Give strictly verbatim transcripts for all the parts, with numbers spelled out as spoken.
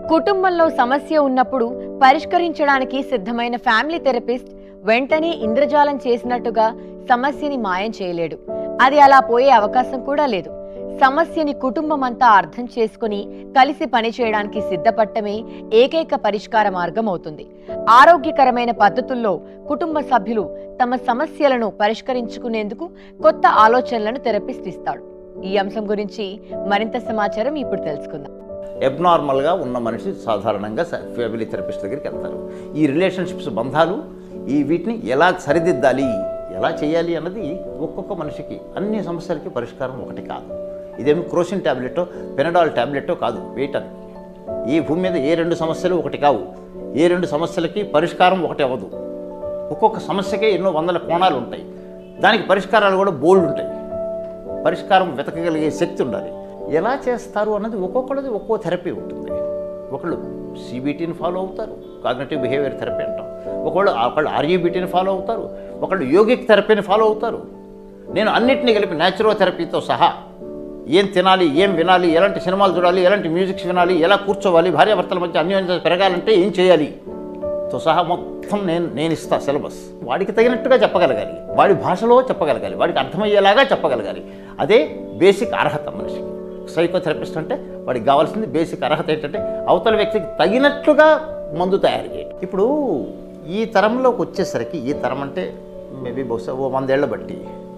కుటుంబంలో సమస్య ఉన్నప్పుడు పరిష్కరించడానికి సిద్ధమైన ఫ్యామిలీ థెరపిస్ట్ వెంటనే ఇంద్రజాలం చేసినట్టుగా సమస్యని మాయం చేయలేడు. అది అలా పోయే అవకాశం కూడా లేదు. సమస్యని కుటుంబం అంతా అర్థం చేసుకుని కలిసి పనిచేయడానికి సిద్ధపడటమే ఏకైక పరిష్కార మార్గం అవుతుంది. ఆరోగ్యకరమైన పద్ధతుల్లో కుటుంబ సభ్యులు తమ సమస్యలను పరిష్కరించుకునేందుకు కొత్త ఆలోచనలను థెరపిస్ట్ ఇస్తాడు. ఈ అంశం గురించి మరింత సమాచారం ఇప్పుడు తెలుసుకుందాం. అబ్నార్మల్గా ఉన్న మనిషి సాధారణంగా ఫ్యామిలీ థెరపిస్ట్ దగ్గరికి వెళ్తారు. ఈ రిలేషన్షిప్స్ బంధాలు ఈ వీటిని ఎలా సరిదిద్దాలి, ఎలా చేయాలి అన్నది ఒక్కొక్క మనిషికి అన్ని సమస్యలకి పరిష్కారం ఒకటి కాదు. ఇదేమి క్రోసిన్ ట్యాబ్లెట్టో పెనడాల్ ట్యాబ్లెట్టో కాదు వేయటానికి. ఈ భూమి మీద ఏ రెండు సమస్యలు ఒకటి కావు, ఏ రెండు సమస్యలకి పరిష్కారం ఒకటి అవ్వదు. ఒక్కొక్క సమస్యకే ఎన్నో వందల కోణాలు ఉంటాయి, దానికి పరిష్కారాలు కూడా బోల్డ్ ఉంటాయి. పరిష్కారం వెతకగలిగే శక్తి ఉండాలి. ఎలా చేస్తారు అన్నది ఒక్కొక్కరిది ఒక్కో థెరపీ ఉంటుంది. ఒకళ్ళు సిబిటీని ఫాలో అవుతారు, కాగ్నిటివ్ బిహేవియర్ థెరపీ అంటాం. ఒకళ్ళు ఒకళ్ళు ఆర్యూబిటీని ఫాలో అవుతారు, ఒకళ్ళు యోగిక్ థెరపీని ఫాలో అవుతారు. నేను అన్నింటినీ కలిపి న్యాచురల్ థెరపీతో సహా ఏం తినాలి, ఏం వినాలి, ఎలాంటి సినిమాలు చూడాలి, ఎలాంటి మ్యూజిక్స్ వినాలి, ఎలా కూర్చోవాలి, భార్యాభర్తల మధ్య అన్యోన్యత పెరగాలంటే ఏం చేయాలి తో సహా మొత్తం నేను నేను ఇస్తా సిలబస్. వాడికి తగినట్టుగా చెప్పగలగాలి, వాడి భాషలో చెప్పగలగాలి, వాడికి అర్థమయ్యేలాగా చెప్పగలగాలి. అదే బేసిక్ అర్హత మనిషికి. సైకోథెరపిస్ట్ అంటే వాడికి కావాల్సింది బేసిక్ అర్హత ఏంటంటే అవతల వ్యక్తికి తగినట్లుగా మందు తయారు చేయడం. ఇప్పుడు ఈ తరంలోకి వచ్చేసరికి, ఈ తరం అంటే మేబీ బహుశా ఓ వందేళ్ల బట్టి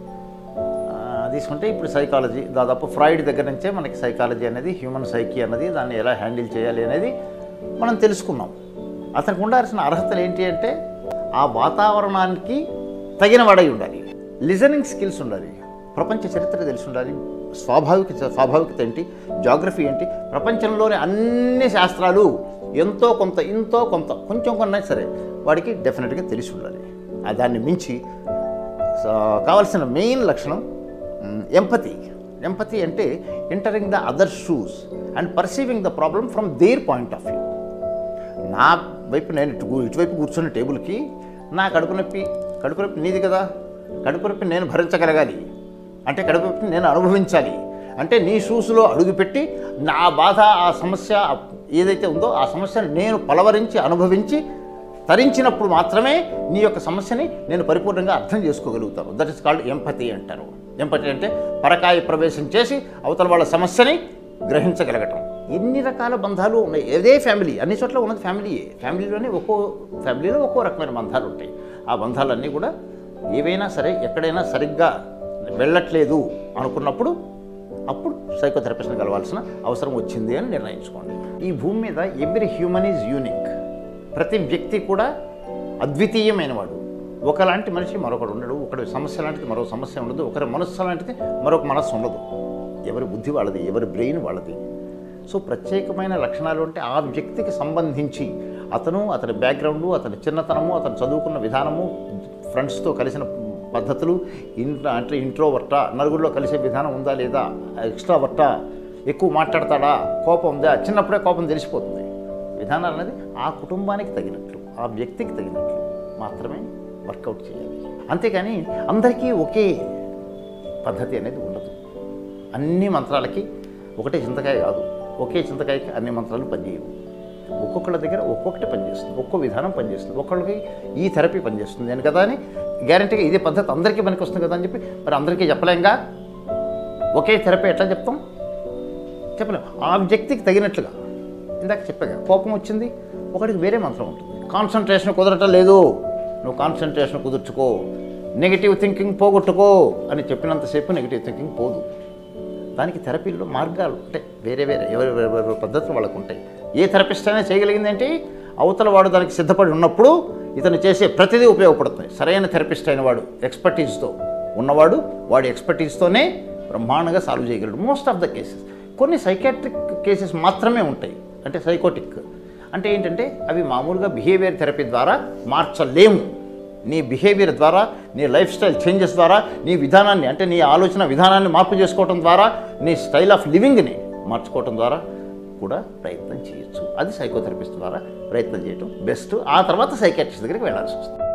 తీసుకుంటే ఇప్పుడు సైకాలజీ దాదాపు ఫ్రాయిడ్ దగ్గర నుంచే మనకి సైకాలజీ అనేది, హ్యూమన్ సైకి అన్నది, దాన్ని ఎలా హ్యాండిల్ చేయాలి అనేది మనం తెలుసుకున్నాం. అతనికి ఉండాల్సిన అర్హతలు ఏంటి అంటే ఆ వాతావరణానికి తగిన వాడై ఉండాలి, లిజనింగ్ స్కిల్స్ ఉండాలి, ప్రపంచ చరిత్ర తెలిసి ఉండాలి, స్వాభావిక స్వాభావికత ఏంటి, జాగ్రఫీ ఏంటి, ప్రపంచంలోని అన్ని శాస్త్రాలు ఎంతో కొంత ఇంతో కొంత కొంచెం కొన్నా సరే వాడికి డెఫినెట్గా తెలిసి ఉండాలి. దాన్ని మించి కావాల్సిన మెయిన్ లక్షణం ఎంపతి. ఎంపతి అంటే entering the other shoes and perceiving the problem from their point of view. నా వైపు నేను ఇటు ఇటువైపు కూర్చున్న టేబుల్కి నా కడుపు నొప్పి కడుపు నొప్పి నీది కదా, కడుపు నొప్పి నేను భరించగలగాలి అంటే, కడుపు నొప్పి నేను అనుభవించాలి అంటే, నీ షూస్లో అడుగుపెట్టి నా బాధ, ఆ సమస్య ఏదైతే ఉందో ఆ సమస్యను నేను పలవరించి అనుభవించి తరించినప్పుడు మాత్రమే నీ యొక్క సమస్యని నేను పరిపూర్ణంగా అర్థం చేసుకోగలుగుతాను. దట్ ఈస్ కాల్డ్ ఎంపతి అంటారు. ఎంపతి అంటే పరకాయ ప్రవేశం చేసి అవతల వాళ్ళ సమస్యని గ్రహించగలగటం. ఎన్ని రకాల బంధాలు ఉన్నాయి, ఏదే ఫ్యామిలీ, అన్ని చోట్ల ఉన్నది ఫ్యామిలీయే. ఫ్యామిలీలోనే ఒక్కో ఫ్యామిలీలో ఒక్కో రకమైన బంధాలు ఉంటాయి. ఆ బంధాలన్నీ కూడా ఏవైనా సరే ఎక్కడైనా సరిగ్గా వెళ్ళట్లేదు అనుకున్నప్పుడు అప్పుడు సైకోథెరపిస్ట్ని కలవాల్సిన అవసరం వచ్చింది అని నిర్ణయించుకోండి. ఈ భూమి మీద ఎవ్రీ హ్యూమన్ ఈజ్ యూనిక్. ప్రతి వ్యక్తి కూడా అద్వితీయమైన వాడు. ఒకలాంటి మనిషి మరొకడు ఉండడు, ఒకటి సమస్య లాంటిది మరో సమస్య ఉండదు, ఒకరి మనస్సు లాంటిది మరొక మనస్సు ఉండదు. ఎవరి బుద్ధి వాళ్ళది, ఎవరి బ్రెయిన్ వాళ్ళది. సో ప్రత్యేకమైన లక్షణాలు అంటే ఆ వ్యక్తికి సంబంధించి అతను, అతని బ్యాక్గ్రౌండు, అతని చిన్నతనము, అతను చదువుకున్న విధానము, ఫ్రెండ్స్తో కలిసిన పద్ధతులు, ఇంట్రా అంటే ఇంట్రోవర్టా, నలుగురిలో కలిసే విధానం ఉందా లేదా, ఎక్స్ట్రావర్టా, ఎక్కువ మాట్లాడతాడా, కోపం ఉందా, చిన్నప్పుడే కోపం తెలిసిపోతుంది. విధానాలు అనేది ఆ కుటుంబానికి తగినట్లు, ఆ వ్యక్తికి తగినట్లు మాత్రమే వర్కౌట్ చేయాలి. అంతేకాని అందరికీ ఒకే పద్ధతి అనేది ఉండదు. అన్ని మంత్రాలకి ఒకటే చింతకాయ కాదు, ఒకే చింతకాయకి అన్ని మంత్రాలు పనిచేయవు. ఒక్కొక్కళ్ళ దగ్గర ఒక్కొక్కటి పనిచేస్తుంది, ఒక్కో విధానం పనిచేస్తుంది. ఒక్కొక్కరికి ఈ థెరపీ పనిచేస్తుంది అని కదా అని గ్యారంటీగా ఇదే పద్ధతి అందరికీ పనికి వస్తుంది కదా అని చెప్పి మరి అందరికీ చెప్పలేంగా. ఒకే థెరపీ ఎట్లా చెప్తాం, చెప్పలేం. ఆ వ్యక్తికి తగినట్లుగా. ఇందాక చెప్పాగా కోపం వచ్చింది, ఒకటికి వేరే మంత్రం ఉంటుంది. కాన్సన్ట్రేషన్ కుదరటం లేదు, నువ్వు కాన్సన్ట్రేషన్ కుదుర్చుకో, నెగిటివ్ థింకింగ్ పోగొట్టుకో అని చెప్పినంతసేపు నెగిటివ్ థింకింగ్ పోదు. దానికి థెరపీలో మార్గాలు అంటే వేరే వేరే ఎవరి ఎవరి పద్ధతులు వాళ్ళకు ఉంటాయి. ఏ థెరపిస్ట్ అయినా చేయగలిగింది ఏంటి, అవతల వాడు దానికి సిద్ధపడి ఉన్నప్పుడు ఇతను చేసే ప్రతిదీ ఉపయోగపడుతుంది. సరైన థెరపిస్ట్ అయిన వాడు, ఎక్స్పర్టీస్తో ఉన్నవాడు, వాడి ఎక్స్పర్టీస్తోనే బ్రహ్మాండంగా సాల్వ్ చేయగలడు మోస్ట్ ఆఫ్ ద కేసెస్. కొన్ని సైకాట్రిక్ కేసెస్ మాత్రమే ఉంటాయి, అంటే సైకోటిక్ అంటే ఏంటంటే అవి మామూలుగా బిహేవియర్ థెరపీ ద్వారా మార్చలేము. నీ బిహేవియర్ ద్వారా, నీ లైఫ్ స్టైల్ చేంజెస్ ద్వారా, నీ విధానాన్ని అంటే నీ ఆలోచన విధానాన్ని మార్పు చేసుకోవటం ద్వారా, నీ స్టైల్ ఆఫ్ లివింగ్ని మార్చుకోవటం ద్వారా కూడా ప్రయత్నం చేయొచ్చు. అది సైకోథెరపిస్ట్ ద్వారా ప్రయత్నం చేయటం బెస్ట్. ఆ తర్వాత సైకాట్రిస్ట్ దగ్గరికి వెళ్ళాల్సి వస్తుంది.